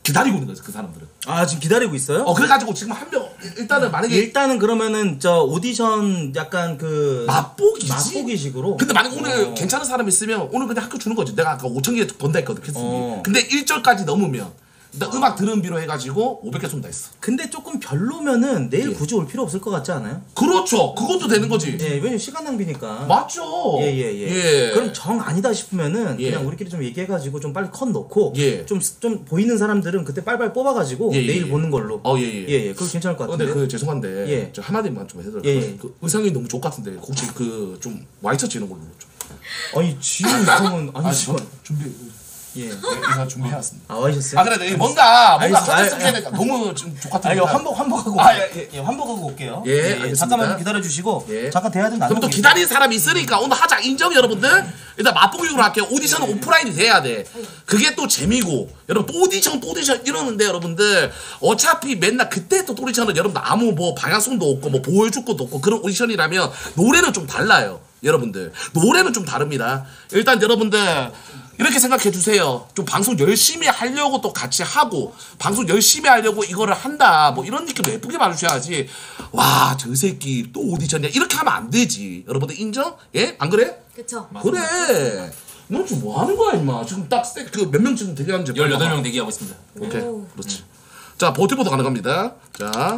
기다리고 있는 거죠 그 사람들은. 아 지금 기다리고 있어요? 그래가지고 지금 한 명 일단은 만약에 일단은 그러면은 저 오디션 약간 그 맛보기지. 맛보기식으로. 근데 만약 오늘 괜찮은 사람 있으면 오늘 그냥 학교 주는 거지. 내가 아까 5,000개 번다 했거든 캐스팅이. 어. 근데 1절까지 넘으면 일단 음악 들은비로 해가지고 500개 쏜다 했어. 근데 조금 별로면은 내일 예. 굳이 올 필요 없을 것 같지 않아요? 그렇죠. 그것도 되는 거지. 예, 왜냐면 시간 낭비니까. 맞죠. 예. 그럼 정 아니다 싶으면은 예. 그냥 우리끼리 좀 얘기해가지고 좀 빨리 컷 넣고 예. 좀 보이는 사람들은 그때 빨빨 뽑아가지고 예, 내일 예. 보는 걸로. 예. 그거 괜찮을 것 같은데. 근데 그 죄송한데 예. 저 한마디만 좀 해드릴까요? 예. 그 의상이 너무 좋 같은데 혹시 그 좀 와이셔츠 이런 걸로 좀. 아니 지금 이상은 아니 저 지금 준비 예. 의상 준비해왔습니다. 아 와이셨어요? 그래 뭔가 알겠습니다. 컨텐츠 해야 되니까 너무 좀 좋 같은. 환복하고 환복하고 올게요. 예, 알겠습니다. 잠깐만 좀 기다려 주시고 예. 잠깐 대화 좀 그럼 또 나누고. 기다리는 사람이 있으니까 오늘 하자 인정 여러분들. 일단 맛보기로 할게요. 오디션은 오프라인이 돼야 돼. 그게 또 재미고 여러분 또 오디션 이러는데 여러분들 어차피 맨날 그때 또 오디션은 여러분들 아무 뭐 방향성도 없고 뭐 보여줄 것도 없고 그런 오디션이라면 노래는 좀 달라요. 여러분들 노래는 좀 다릅니다. 일단 여러분들 이렇게 생각해 주세요. 좀 방송 열심히 하려고 또 같이 하고 방송 열심히 하려고 이거를 한다 뭐 이런 느낌 예쁘게 봐주셔야지. 와 저 새끼 또 오디션이야 이렇게 하면 안 되지. 여러분들 인정? 예? 안 그래? 그쵸. 그래. 너 지금 뭐 하는 거야 임마. 지금 딱 그 몇 명 지금 대기하는지 18명 대기하고 있습니다. 오케이 오. 그렇지. 자 버티보드 가능합니다. 자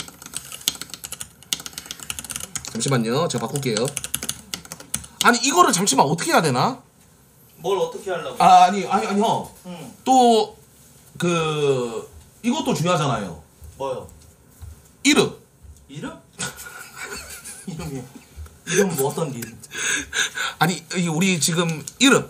잠시만요. 제가 바꿀게요. 아니 이거를 잠시만 어떻게 해야 되나? 뭘 어떻게 하려고? 아니 형. 응. 또 그 이것도 중요하잖아요. 뭐요? 이름. 이름? 이름 뭐 어떤 이름? 아니 이 우리 지금 이름.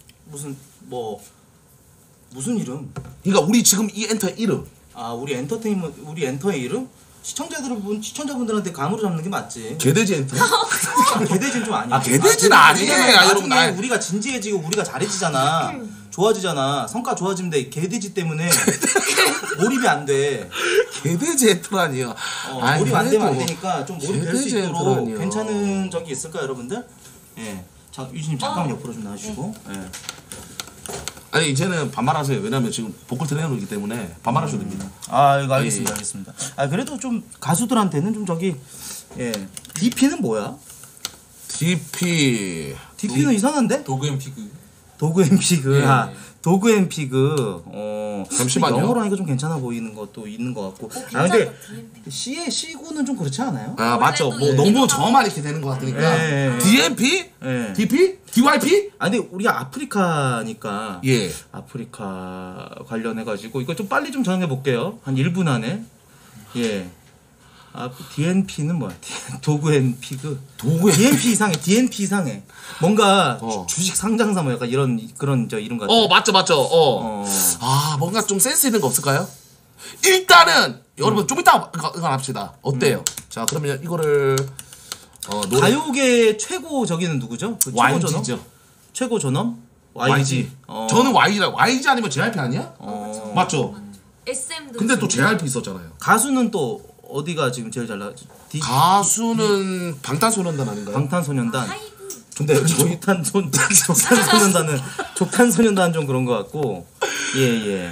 무슨 이름? 그러니까 우리 지금 이 엔터의 이름. 아 우리 엔터의 이름? 시청자분들한테 감으로 잡는 게 맞지. 개돼지 엔터. 개돼지는 좀 아니야. 개돼지는 아니에요, 여러분. 나중에 우리가 진지해지고 우리가 잘해지잖아. 좋아지잖아. 성과 좋아지는데 개돼지 때문에 몰입이 안 돼. 개돼지 엔터라니요. 몰입 안 되면 안 되니까 좀 몰입될 수 개돼지 있도록 엔터라니요. 괜찮은 적이 있을까 여러분들? 예. 자 유진님 잠깐 옆으로 좀 나와주시고. 예. 아니 이제는 반말하세요. 왜냐면 지금 보컬 트레이너이기 때문에 반말하셔도 됩니다. 아 이거 알겠습니다. 예. 알겠습니다. 아 그래도 좀 가수들한테는 좀 저기 예. DP는 뭐야? DP는 이상한데? 도그 앤 피그. 도그 앤 피그. 예. 아, 도그 앤 피그. 잠시만요. 영어로 하니까 좀 괜찮아 보이는 것도 있는 것 같고. 아 근데 C구는 좀 그렇지 않아요? 아 맞죠. 뭐 원래도 너무 얘기가 저만 이렇게 되는 것 같으니까. 예. DMP? 예. DP? DYP? 아 근데 우리가 아프리카니까 예. 아프리카 관련해 가지고 이거 좀 빨리 좀 정해 볼게요. 한 1분 안에. 예. 아, DNP는 뭐야? 도그 앤 피그. DNP 이상해. 뭔가 주식 상장사 뭐 약간 그런 저 이름 같아. 맞죠. 아 뭔가 좀 센스 있는 거 없을까요? 일단은 여러분 좀 이따 이거 합시다. 어때요? 자 그러면 이거를 노래 가요계 최고 저기는 누구죠? 그 최고 YG죠. 존엄? 최고 존엄? YG. 저는 YG라. YG 아니면 JYP 아니야? 맞죠. SM도. 근데 또 JYP 있었잖아요. 가수는 또 어디가 지금 제일 잘 나가지? 가수는 방탄소년단 아닌가요? 방탄소년단. 하이브. 근데 족탄소년단 좀 그런 것 같고. 예.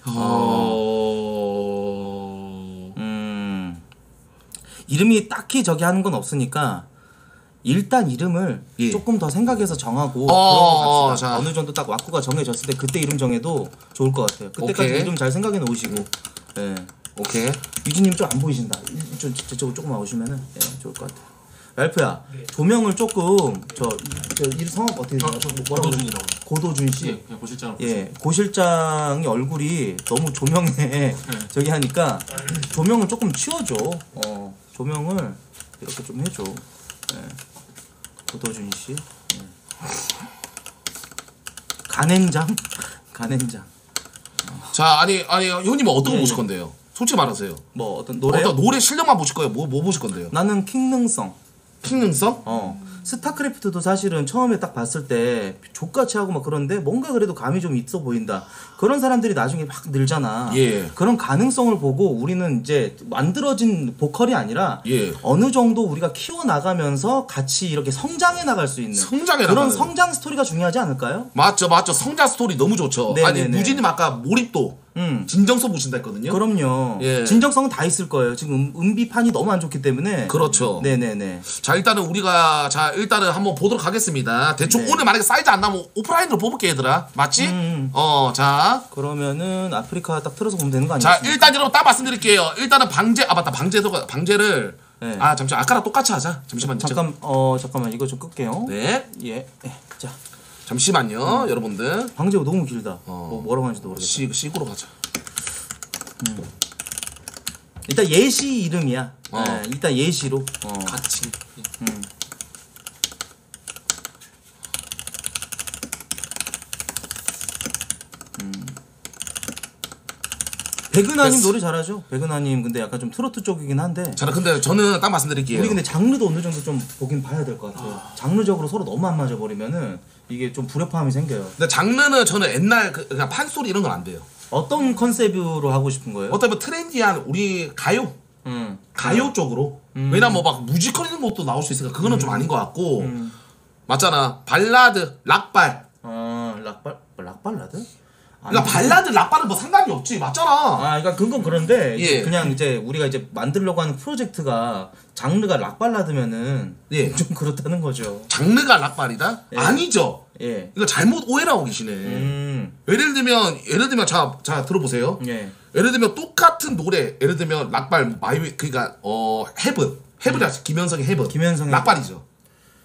이름이 딱히 저기 하는 건 없으니까 일단 이름을 예. 조금 더 생각해서 정하고 어, 갑시다. 자. 어느 정도 딱 왁구가 정해졌을 때 그때 이름 정해도 좋을 것 같아요. 그때까지 오케이. 이름 잘 생각해 놓으시고. 예. 오케이. 유진님 좀 안 보이신다. 저쪽으로 조금만 오시면은 좋을 것 같아요. 랄프야, 조명을 조금 이 성함 어떻게 되나요? 뭐라고 고도준이라고. 고도준 씨. 예, 그냥 고실장으로. 예, 고 실장의 얼굴이 너무 조명에 저기 하니까 조명을 조금 치워줘. 조명을 이렇게 좀 해줘. 예. 고도준 씨. 예. 간행장. 자 아니 형님은 어떤 거 예, 보실 예. 건데요? 솔직히 말하세요. 뭐 어떤 노래? 어떤 노래 실력만 보실 거예요? 뭐 보실 건데요? 나는 킹능성. 킹능성? 스타크래프트도 사실은 처음에 딱 봤을 때 족같이 하고 막 그런데 뭔가 그래도 감이 좀 있어 보인다. 그런 사람들이 나중에 막 늘잖아. 예. 그런 가능성을 보고 우리는 이제 만들어진 보컬이 아니라 예. 어느 정도 우리가 키워 나가면서 같이 이렇게 성장해 나갈 수 있는 성장해 그런 나가는. 성장 스토리가 중요하지 않을까요? 맞죠. 성장 스토리 너무 좋죠. 네네네. 아니 무진님 아까 몰입도 진정성 보신다 했거든요. 그럼요. 예. 진정성은 다 있을 거예요. 지금 음비판이 너무 안 좋기 때문에. 그렇죠. 네네네. 자 일단은 우리가 자 일단은 한번 보도록 하겠습니다. 대충 네. 오늘 만약에 사이즈 안 나면 오프라인으로 뽑을게 얘들아. 맞지? 자. 그러면은 아프리카 딱 틀어서 보면 되는 거 자 아니겠습니까? 일단 여러분 딱 말씀드릴게요. 일단은 방제 아 맞다 방제를 네. 아 잠시만 아까랑 똑같이 하자. 잠시만요. 잠깐만 이거 좀 끌게요. 네. 예. 자, 잠시만요 여러분들. 방제가 너무 길다. 뭐라고 하는지도 모르겠다. C으로 가자. 일단 예시 이름이야. 어. 네, 일단 예시로. 같이. 백은하님 됐어. 노래 잘하죠. 백은하님 근데 약간 좀 트로트 쪽이긴 한데. 자 근데 저는 딱 말씀드릴게요. 우리 근데 장르도 어느 정도 좀 보긴 봐야 될 것 같아요. 장르적으로 서로 너무 안 맞아 버리면은 이게 좀 불협화음이 생겨요. 근데 장르는 저는 옛날 그냥 판소리 이런 건 안 돼요. 어떤 컨셉으로 하고 싶은 거예요? 어떤 뭐 트렌디한 우리 가요 가요 쪽으로. 왜냐면 막 뮤지컬 이런 것도 나올 수 있으니까 그거는 좀 아닌 것 같고 맞잖아. 발라드 락발. 락발라드? 그러니까 발라드 락발은 뭐 상관이 없지 맞잖아. 그러니까 그건 그런데 이제 예. 그냥 이제 우리가 이제 만들려고 하는 프로젝트가 장르가 락발라드면은 예. 좀 그렇다는 거죠. 장르가 락발이다? 예. 아니죠. 예. 이거 잘못 오해하고 계시네. 예를 들면 자 들어보세요. 예. 예를 들면 똑같은 노래 예를 들면 락발 마이웨이 그러니까 헤븐이 김현성의 헤븐 김현성의 락발이죠.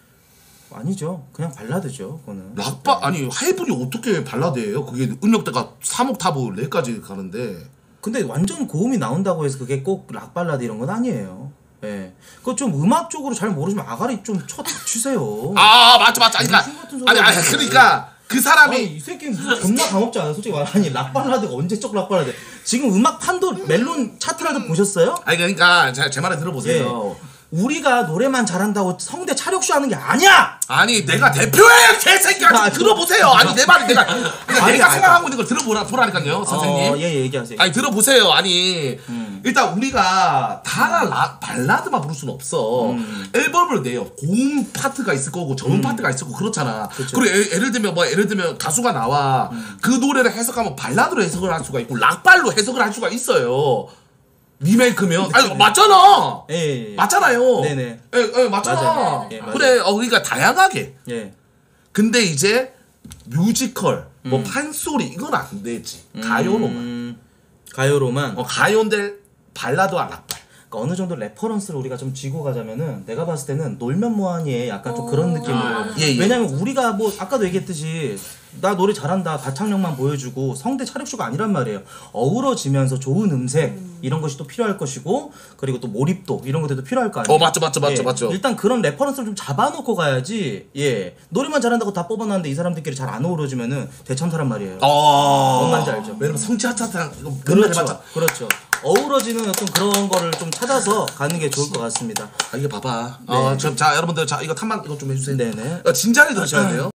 아니죠. 그냥 발라드죠. 그거는. 락발 아니 헤븐이 어떻게 발라드예요? 그게 음역대가 3옥타브 4까지 가는데 근데 완전 고음이 나온다고 해서 그게 꼭 락발라드 이런 건 아니에요. 예. 그거 좀 음악적으로 잘 모르시면 아가리 좀 쳐주세요. 맞죠 그러니까 무슨 같은 소리 아니 하는 거예요? 그러니까 그 사람이 이 새끼는 무슨 존나 감없지 않아? 솔직히 말하니 락발라드가 언제적 락발라드? 지금 음악 판도 멜론 차트라도 보셨어요? 아니 그러니까 제 말을 들어보세요. 우리가 노래만 잘한다고 성대 차력쇼 하는 게 아니야! 아니 내가 대표예요 개새끼야 좀 들어보세요. 아니 내 말을 내가 생각하고 있는 걸 들어보라니까요 선생님. 예, 얘기하세요. 아니 들어보세요. 아니 일단 우리가 다 발라드만 부를 수는 없어. 앨범을 내요. 고음 파트가 있을 거고 저음 파트가 있을 거고 그렇잖아. 그리고 예를 들면 가수가 나와 그 노래를 해석하면 발라드로 해석을 할 수가 있고 락발로 해석을 할 수가 있어요. 리메이크면 아니 맞잖아. 예. 맞잖아요. 네네. 예, 맞잖아. 맞아요. 예, 맞아요. 그래, 그러니까 다양하게. 예. 근데 이제 뮤지컬, 뭐 판소리 이건 안 되지. 가요로만. 가요로만. 가요인데 발라드와 락발. 그러니까 어느 정도 레퍼런스를 우리가 좀 쥐고 가자면은 내가 봤을 때는 놀면 뭐하니에 약간 좀 그런 느낌을. 예. 왜냐면 우리가 뭐 아까도 얘기했듯이 나 노래 잘한다 가창력만 보여주고 성대 차력쇼가 아니란 말이에요. 어우러지면서 좋은 음색 이런 것이 또 필요할 것이고 그리고 또 몰입도 이런 것들도 필요할 거 아니에요. 맞죠. 일단 그런 레퍼런스를 좀 잡아놓고 가야지. 예. 노래만 잘한다고 다 뽑아놨는데 이 사람들끼리 잘 안 어우러지면은 대참사란 말이에요. 뭔 말인지 알죠? 왜냐면 성취하차상 이거 그렇죠. 그렇죠. 어우러지는 어떤 그런 거를 좀 찾아서 가는 게 좋을 것 같습니다. 이게 봐봐. 자 여러분들 자 이거 탐만 이거 좀 해주세요. 네네. 진지하게 들으셔야 돼요.